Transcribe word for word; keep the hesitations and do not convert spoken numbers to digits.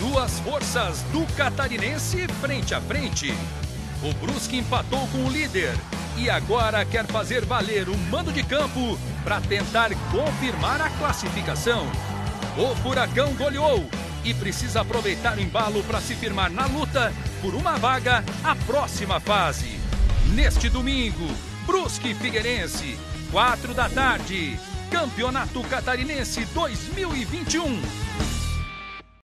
Duas forças do Catarinense frente a frente. O Brusque empatou com o líder e agora quer fazer valer o mando de campo para tentar confirmar a classificação. O Furacão goleou e precisa aproveitar o embalo para se firmar na luta por uma vaga à próxima fase. Neste domingo, Brusque e Figueirense, quatro da tarde, Campeonato Catarinense dois mil e vinte e um.